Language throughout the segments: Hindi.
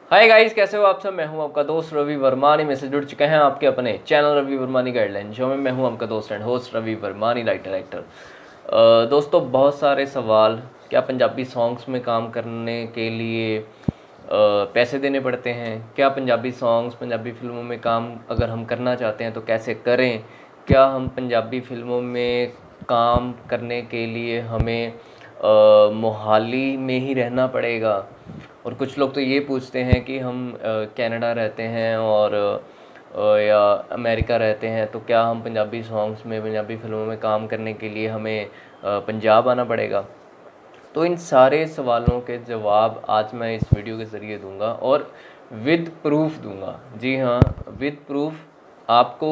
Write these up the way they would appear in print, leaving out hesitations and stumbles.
हाय गाइस, कैसे हो आप सब। मैं हूं आपका दोस्त रवि वर्मानी में से जुड़ चुके हैं आपके अपने channel Ravi Varmani guideline show में। मैं हूं आपका दोस्त and host Ravi Varmani, writer actor. दोस्तों, बहुत सारे सवाल। क्या पंजाबी सॉन्ग्स में काम करने के लिए पैसे देने पड़ते हैं? क्या पंजाबी सॉन्ग्स, पंजाबी फिल्मों में काम अगर हम करना चाहते हैं तो कैसे करें? क्या हम पंजाबी फिल्मों में काम करने के लिए हमें मोहाली में ही रहना पड़ेगा? और कुछ लोग तो ये पूछते हैं कि हम कनाडा रहते हैं और या अमेरिका रहते हैं, तो क्या हम पंजाबी सॉन्ग्स में, पंजाबी फिल्मों में काम करने के लिए हमें पंजाब आना पड़ेगा? तो इन सारे सवालों के जवाब आज मैं इस वीडियो के ज़रिए दूंगा और विद प्रूफ दूंगा। जी हाँ, विद प्रूफ। आपको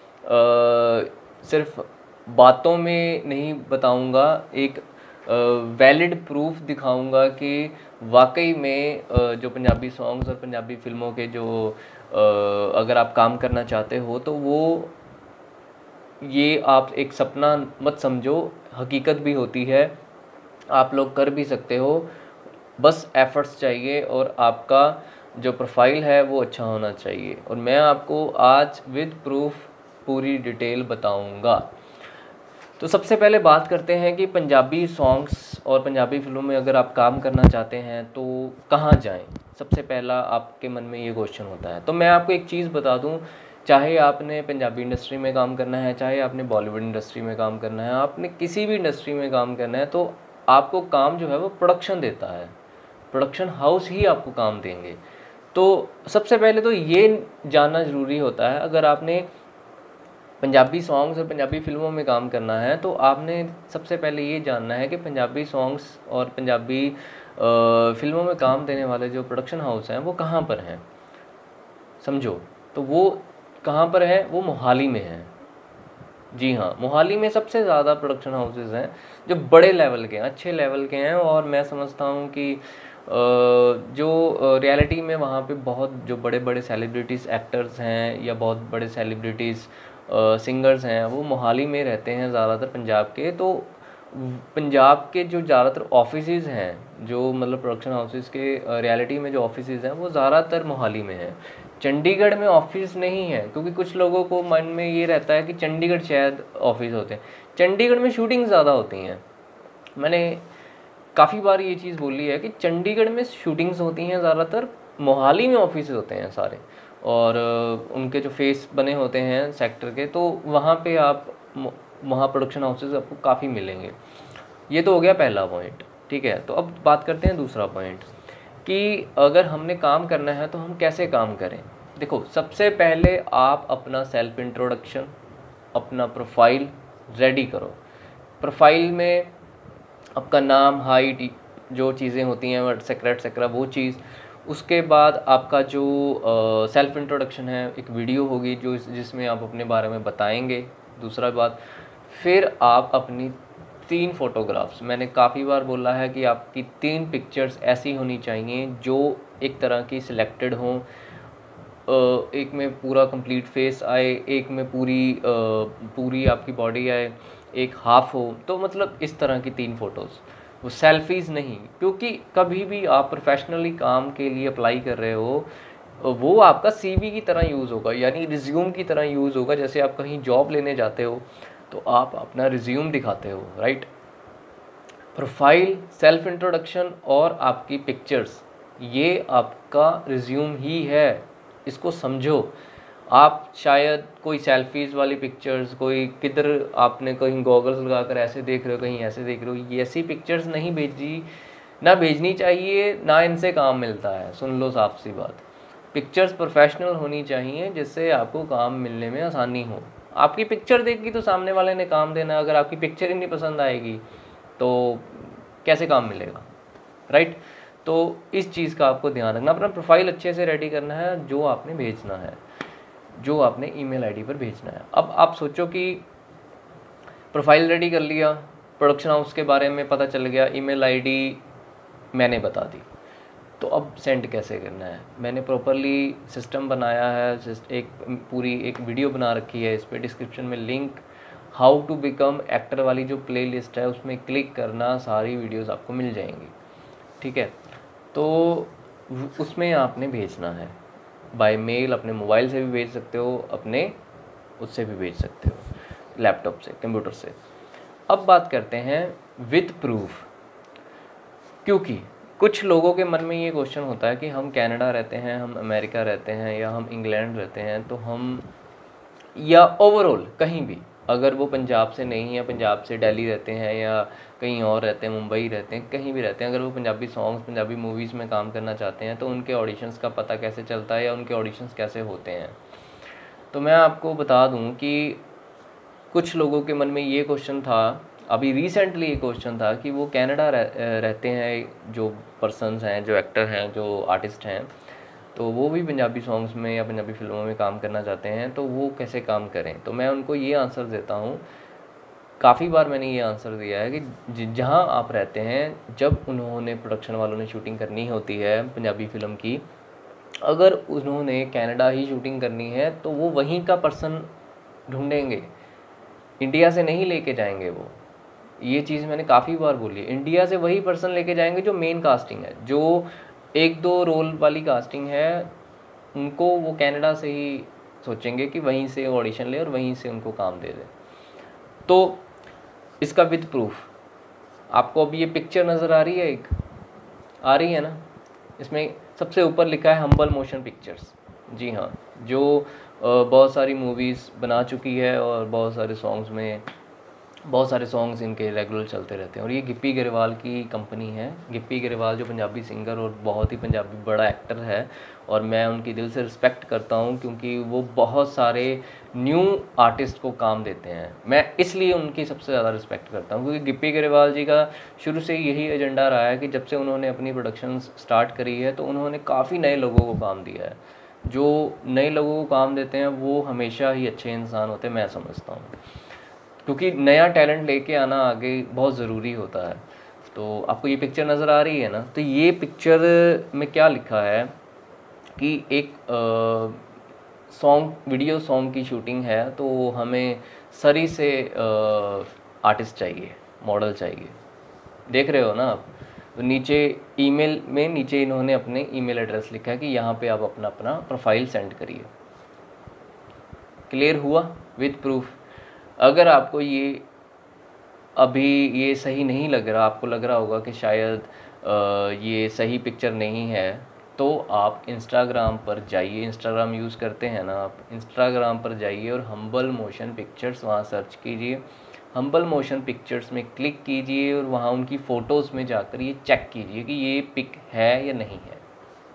सिर्फ बातों में नहीं बताऊंगा, एक वैलिड प्रूफ दिखाऊंगा कि वाकई में जो पंजाबी सॉन्ग्स और पंजाबी फिल्मों के जो अगर आप काम करना चाहते हो तो वो ये आप एक सपना मत समझो, हकीकत भी होती है। आप लोग कर भी सकते हो, बस एफर्ट्स चाहिए और आपका जो प्रोफाइल है वो अच्छा होना चाहिए। और मैं आपको आज विद प्रूफ पूरी डिटेल बताऊंगा। तो सबसे पहले बात करते हैं कि पंजाबी सॉन्ग्स और पंजाबी फिल्मों में अगर आप काम करना चाहते हैं तो कहाँ जाएं। सबसे पहला आपके मन में ये क्वेश्चन होता है। तो मैं आपको एक चीज़ बता दूं, चाहे आपने पंजाबी इंडस्ट्री में काम करना है, चाहे आपने बॉलीवुड इंडस्ट्री में काम करना है, आपने किसी भी इंडस्ट्री में काम करना है, तो आपको काम जो है वो प्रोडक्शन देता है। प्रोडक्शन हाउस ही आपको काम देंगे। तो सबसे पहले तो ये जानना ज़रूरी होता है, अगर आपने पंजाबी सॉन्ग्स और पंजाबी फिल्मों में काम करना है तो आपने सबसे पहले ये जानना है कि पंजाबी सॉन्ग्स और पंजाबी फिल्मों में काम देने वाले जो प्रोडक्शन हाउस हैं वो कहाँ पर हैं। समझो, तो वो कहाँ पर है? वो मोहाली में है। जी हाँ, मोहाली में सबसे ज़्यादा प्रोडक्शन हाउसेस हैं जो बड़े लेवल के हैं, अच्छे लेवल के हैं। और मैं समझता हूँ कि जो रियलिटी में वहाँ पे बहुत जो बड़े बड़े सेलिब्रिटीज़ एक्टर्स हैं या बहुत बड़े सेलिब्रिटीज़ सिंगर्स हैं वो मोहाली में रहते हैं ज़्यादातर पंजाब के। तो पंजाब के जो ज़्यादातर ऑफिसेज़ हैं, जो मतलब प्रोडक्शन हाउसेस के रियलिटी में जो ऑफिसेज़ हैं वो ज़्यादातर मोहाली में हैं। चंडीगढ़ में ऑफिस नहीं है, क्योंकि कुछ लोगों को मन में ये रहता है कि चंडीगढ़ शायद ऑफिस होते हैं। चंडीगढ़ में शूटिंग ज़्यादा होती हैं। मैंने काफ़ी बार ये चीज़ बोली है कि चंडीगढ़ में शूटिंग्स होती हैं ज़्यादातर, मोहाली में ऑफिस होते हैं सारे। और उनके जो फेस बने होते हैं सेक्टर के, तो वहाँ पे आप वहाँ प्रोडक्शन हाउसेस आपको काफ़ी मिलेंगे। ये तो हो गया पहला पॉइंट, ठीक है। तो अब बात करते हैं दूसरा पॉइंट कि अगर हमने काम करना है तो हम कैसे काम करें। देखो, सबसे पहले आप अपना सेल्फ इंट्रोडक्शन, अपना प्रोफाइल रेडी करो। प्रोफाइल में आपका नाम, हाइट, जो चीज़ें होती हैं एक्सेट्रा वो चीज़। उसके बाद आपका जो सेल्फ इंट्रोडक्शन है, एक वीडियो होगी जो जिसमें आप अपने बारे में बताएंगे। दूसरा बात, फिर आप अपनी 3 फोटोग्राफ्स, मैंने काफ़ी बार बोला है कि आपकी 3 पिक्चर्स ऐसी होनी चाहिए जो एक तरह की सिलेक्टेड हों। एक में पूरा कंप्लीट फेस आए, एक में पूरी आपकी बॉडी आए, एक हाफ हो। तो मतलब इस तरह की 3 फ़ोटोज़, वो सेल्फीज़ नहीं। क्योंकि कभी भी आप प्रोफेशनली काम के लिए अप्लाई कर रहे हो, वो आपका सीवी की तरह यूज़ होगा, यानी रिज्यूम की तरह यूज़ होगा। जैसे आप कहीं जॉब लेने जाते हो तो आप अपना रिज्यूम दिखाते हो, राइट। प्रोफाइल, सेल्फ इंट्रोडक्शन और आपकी पिक्चर्स, ये आपका रिज्यूम ही है। इसको समझो। आप शायद कोई सेल्फीज़ वाली पिक्चर्स, कोई किधर आपने कहीं गॉगल्स लगाकर ऐसे देख रहे हो, कहीं ऐसे देख रहे हो, ये ऐसी पिक्चर्स नहीं भेजी, ना भेजनी चाहिए, ना इनसे काम मिलता है। सुन लो साफ सी बात, पिक्चर्स प्रोफेशनल होनी चाहिए जिससे आपको काम मिलने में आसानी हो। आपकी पिक्चर देखी तो सामने वाले ने काम देना, अगर आपकी पिक्चर ही नहीं पसंद आएगी तो कैसे काम मिलेगा, राइट। तो इस चीज़ का आपको ध्यान रखना। अपना प्रोफाइल अच्छे से रेडी करना है, जो आपने भेजना है, जो आपने ईमेल आईडी पर भेजना है। अब आप सोचो कि प्रोफाइल रेडी कर लिया, प्रोडक्शन हाउस के बारे में पता चल गया, ईमेल आईडी मैंने बता दी, तो अब सेंड कैसे करना है। मैंने प्रॉपरली सिस्टम बनाया है, एक पूरी एक वीडियो बना रखी है। इस पर डिस्क्रिप्शन में link, how to become actor वाली जो प्लेलिस्ट है उसमें क्लिक करना, सारी वीडियोस आपको मिल जाएंगी, ठीक है। तो उसमें आपने भेजना है। बाय मेल अपने मोबाइल से भी भेज सकते हो, अपने उससे भी भेज सकते हो, लैपटॉप से, कंप्यूटर से। अब बात करते हैं विद प्रूफ, क्योंकि कुछ लोगों के मन में ये क्वेश्चन होता है कि हम कनाडा रहते हैं, हम अमेरिका रहते हैं, या हम इंग्लैंड रहते हैं, तो हम, या ओवरऑल कहीं भी, अगर वो पंजाब से नहीं है, पंजाब से दिल्ली रहते हैं, या कहीं और रहते हैं, मुंबई रहते हैं, कहीं भी रहते हैं, अगर वो पंजाबी सॉन्ग्स, पंजाबी मूवीज़ में काम करना चाहते हैं, तो उनके ऑडिशंस का पता कैसे चलता है या उनके ऑडिशंस कैसे होते हैं। तो मैं आपको बता दूं कि कुछ लोगों के मन में ये क्वेश्चन था, अभी रिसेंटली ये क्वेश्चन था कि वो कनाडा रहते हैं, जो पर्सन्स हैं, जो एक्टर हैं, जो आर्टिस्ट हैं, तो वो भी पंजाबी सॉन्ग्स में या पंजाबी फिल्मों में काम करना चाहते हैं, तो वो कैसे काम करें। तो मैं उनको ये आंसर देता हूँ, काफ़ी बार मैंने ये आंसर दिया है कि जहाँ आप रहते हैं, जब उन्होंने, प्रोडक्शन वालों ने शूटिंग करनी होती है पंजाबी फ़िल्म की, अगर उन्होंने कनाडा ही शूटिंग करनी है तो वो वहीं का पर्सन ढूंढेंगे, इंडिया से नहीं लेके जाएंगे वो। ये चीज़ मैंने काफ़ी बार बोली है, इंडिया से वही पर्सन लेके जाएंगे जो मेन कास्टिंग है, जो एक दो रोल वाली कास्टिंग है, उनको वो कनाडा से ही सोचेंगे कि वहीं से ऑडिशन ले और वहीं से उनको काम दे दे। तो इसका विद प्रूफ, आपको अभी ये पिक्चर नज़र आ रही है, एक आ रही है ना, इसमें सबसे ऊपर लिखा है हम्बल मोशन पिक्चर्स। जी हाँ, जो बहुत सारी मूवीज़ बना चुकी है और बहुत सारे सॉन्ग्स में, बहुत सारे सॉन्ग्स इनके रेगुलर चलते रहते हैं। और ये गिप्पी गरेवाल की कंपनी है। गिप्पी गरेवाल जो पंजाबी सिंगर और बहुत ही पंजाबी बड़ा एक्टर है, और मैं उनकी दिल से रिस्पेक्ट करता हूँ, क्योंकि वो बहुत सारे न्यू आर्टिस्ट को काम देते हैं। मैं इसलिए उनकी सबसे ज़्यादा रिस्पेक्ट करता हूँ, क्योंकि गिप्पी गरेवाल जी का शुरू से यही एजेंडा रहा है कि जब से उन्होंने अपनी प्रोडक्शन स्टार्ट करी है, तो उन्होंने काफ़ी नए लोगों को काम दिया है। जो नए लोगों को काम देते हैं वो हमेशा ही अच्छे इंसान होते हैं, मैं समझता हूँ, क्योंकि नया टैलेंट लेके आना आगे बहुत ज़रूरी होता है। तो आपको ये पिक्चर नज़र आ रही है ना, तो ये पिक्चर में क्या लिखा है कि एक सॉन्ग, वीडियो सॉन्ग की शूटिंग है, तो हमें सरी से आर्टिस्ट चाहिए, मॉडल चाहिए। देख रहे हो ना आप, तो नीचे ईमेल में, नीचे इन्होंने अपने ईमेल एड्रेस लिखा है कि यहाँ पे आप अपना अपना प्रोफाइल सेंड करिए। क्लियर हुआ विद प्रूफ। अगर आपको ये अभी ये सही नहीं लग रहा, आपको लग रहा होगा कि शायद ये सही पिक्चर नहीं है, तो आप इंस्टाग्राम पर जाइए, इंस्टाग्राम यूज़ करते हैं ना आप, इंस्टाग्राम पर जाइए और हम्बल मोशन पिक्चर्स वहाँ सर्च कीजिए। हम्बल मोशन पिक्चर्स में क्लिक कीजिए और वहाँ उनकी फ़ोटोज़ में जाकर ये चेक कीजिए कि ये पिक है या नहीं है।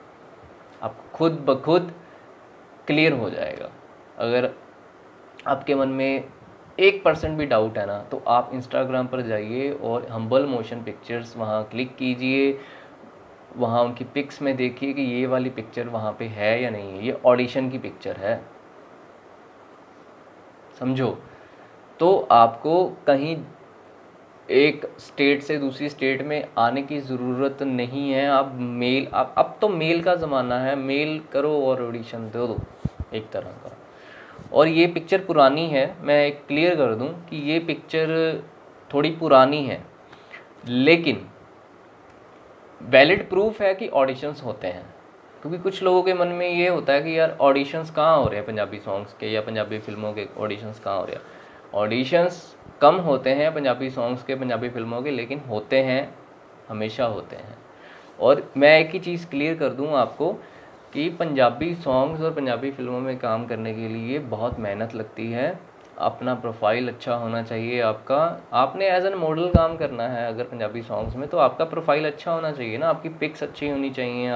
आप खुद ब खुद क्लियर हो जाएगा। अगर आपके मन में 1% भी डाउट है ना, तो आप इंस्टाग्राम पर जाइए और हम्बल मोशन पिक्चर्स वहाँ क्लिक कीजिए, वहाँ उनकी पिक्स में देखिए कि ये वाली पिक्चर वहाँ पे है या नहीं है, ये ऑडिशन की पिक्चर है, समझो। तो आपको कहीं एक स्टेट से दूसरी स्टेट में आने की ज़रूरत नहीं है। आप मेल, आप, अब तो मेल का ज़माना है, मेल करो और ऑडिशन दे दो एक तरह का। और ये पिक्चर पुरानी है, मैं एक क्लियर कर दूं कि ये पिक्चर थोड़ी पुरानी है, लेकिन वैलिड प्रूफ है कि ऑडिशंस होते हैं। क्योंकि कुछ लोगों के मन में ये होता है कि यार ऑडिशंस कहाँ हो रहे हैं पंजाबी सॉन्ग्स के या पंजाबी फिल्मों के, ऑडिशंस कहाँ हो रहे हैं। ऑडिशंस कम होते हैं पंजाबी सॉन्ग्स के, पंजाबी फिल्मों के, लेकिन होते हैं, हमेशा होते हैं। और मैं एक ही चीज़ क्लियर कर दूं आपको कि पंजाबी सॉन्ग्स और पंजाबी फिल्मों में काम करने के लिए बहुत मेहनत लगती है। अपना प्रोफाइल अच्छा होना चाहिए आपका, आपने एज एन मॉडल काम करना है अगर पंजाबी सॉन्ग्स में, तो आपका प्रोफाइल अच्छा होना चाहिए ना, आपकी पिक्स अच्छी होनी चाहिए,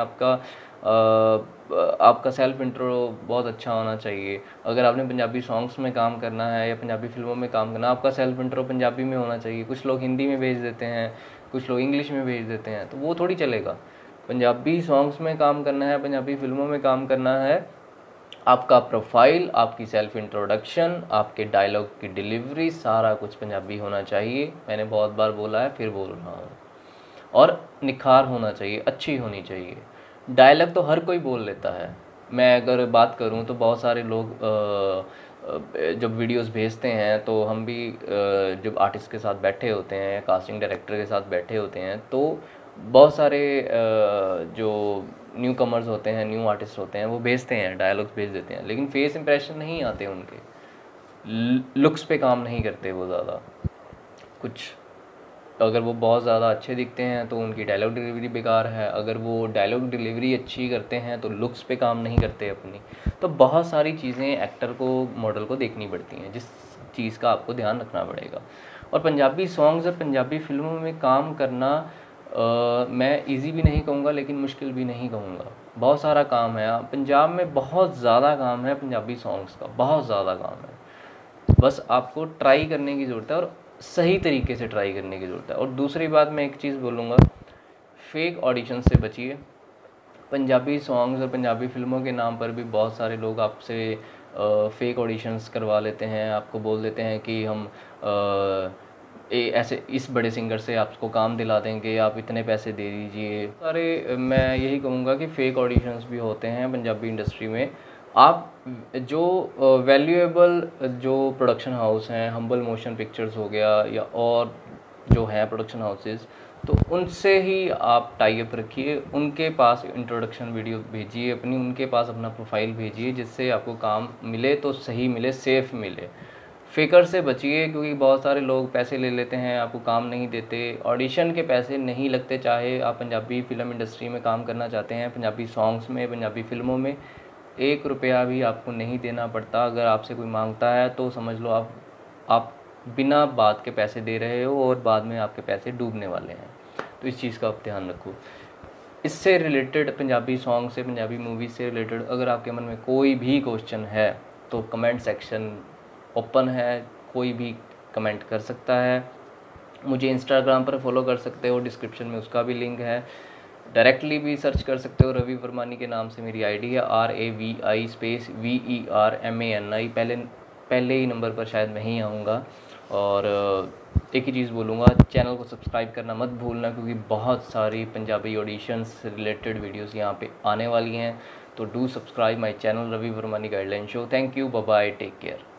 आपका सेल्फ इंट्रो बहुत अच्छा होना चाहिए। अगर आपने पंजाबी सॉन्ग्स में काम करना है या पंजाबी फिल्मों में काम करना है, आपका सेल्फ इंट्रो पंजाबी में होना चाहिए। कुछ लोग हिंदी में भेज देते हैं, कुछ लोग इंग्लिश में भेज देते हैं, तो वो थोड़ी चलेगा। पंजाबी सॉन्ग्स में काम करना है, पंजाबी फिल्मों में काम करना है, आपका प्रोफाइल, आपकी सेल्फ इंट्रोडक्शन, आपके डायलॉग की डिलीवरी, सारा कुछ पंजाबी होना चाहिए। मैंने बहुत बार बोला है, फिर बोल रहा हूँ। और निखार होना चाहिए, अच्छी होनी चाहिए। डायलॉग तो हर कोई बोल लेता है। मैं अगर बात करूँ तो बहुत सारे लोग जब वीडियोस भेजते हैं, तो हम भी जब आर्टिस्ट के साथ बैठे होते हैं, कास्टिंग डायरेक्टर के साथ बैठे होते हैं, तो बहुत सारे जो न्यू कमर्स होते हैं, न्यू आर्टिस्ट होते हैं, वो भेजते हैं, डायलॉग्स भेज देते हैं, लेकिन फेस इंप्रेशन नहीं आते उनके, लुक्स पे काम नहीं करते वो ज़्यादा कुछ। अगर वो बहुत ज़्यादा अच्छे दिखते हैं तो उनकी डायलॉग डिलीवरी बेकार है, अगर वो डायलॉग डिलीवरी अच्छी करते हैं तो लुक्स पे काम नहीं करते अपनी। तो बहुत सारी चीज़ें एक्टर को, मॉडल को देखनी पड़ती हैं, जिस चीज़ का आपको ध्यान रखना पड़ेगा। और पंजाबी सॉन्ग्स और पंजाबी फिल्मों में काम करना मैं इजी भी नहीं कहूँगा लेकिन मुश्किल भी नहीं कहूँगा, बहुत सारा काम है। पंजाब में बहुत ज़्यादा काम है पंजाबी सॉन्ग्स का, बहुत ज़्यादा काम है, बस आपको ट्राई करने की ज़रूरत है और सही तरीके से ट्राई करने की ज़रूरत है। और दूसरी बात मैं एक चीज़ बोलूँगा, फेक ऑडिशन से बचिए। पंजाबी सॉन्ग्स और पंजाबी फिल्मों के नाम पर भी बहुत सारे लोग आपसे फेक ऑडिशंस करवा लेते हैं, आपको बोल देते हैं कि हम ऐसे इस बड़े सिंगर से आपको काम दिला देंगे, आप इतने पैसे दे दीजिए सारे। मैं यही कहूँगा कि फ़ेक ऑडिशंस भी होते हैं पंजाबी इंडस्ट्री में। आप जो वैल्यूएबल जो प्रोडक्शन हाउस हैं, हम्बल मोशन पिक्चर्स हो गया या और जो हैं प्रोडक्शन हाउसेस, तो उनसे ही आप टाई अप रखिए, उनके पास इंट्रोडक्शन वीडियो भेजिए अपनी, उनके पास अपना प्रोफाइल भेजिए, जिससे आपको काम मिले तो सही मिले, सेफ़ मिले। फेकर से बचिए, क्योंकि बहुत सारे लोग पैसे ले लेते हैं, आपको काम नहीं देते, ऑडिशन के पैसे नहीं लगते। चाहे आप पंजाबी फ़िल्म इंडस्ट्री में काम करना चाहते हैं, पंजाबी सॉन्ग्स में, पंजाबी फ़िल्मों में, 1 रुपया भी आपको नहीं देना पड़ता। अगर आपसे कोई मांगता है तो समझ लो आप बिना बात के पैसे दे रहे हो और बाद में आपके पैसे डूबने वाले हैं। तो इस चीज़ का आप ध्यान रखो। इससे रिलेटेड, पंजाबी सॉन्ग से, पंजाबी मूवी से रिलेटेड अगर आपके मन में कोई भी क्वेश्चन है तो कमेंट सेक्शन ओपन है, कोई भी कमेंट कर सकता है। मुझे इंस्टाग्राम पर फॉलो कर सकते हो, डिस्क्रिप्शन में उसका भी लिंक है। डायरेक्टली भी सर्च कर सकते हो, रवि वर्मानी के नाम से मेरी आईडी है, RAVI स्पेस VERMANI। पहले ही नंबर पर शायद मैं ही आऊँगा। और एक ही चीज़ बोलूँगा, चैनल को सब्सक्राइब करना मत भूलना, क्योंकि बहुत सारी पंजाबी ऑडिशंस से रिलेटेड वीडियोस यहाँ पे आने वाली हैं। तो do subscribe my channel Ravi Varmani guideline show. Thank you, bye bye, take care.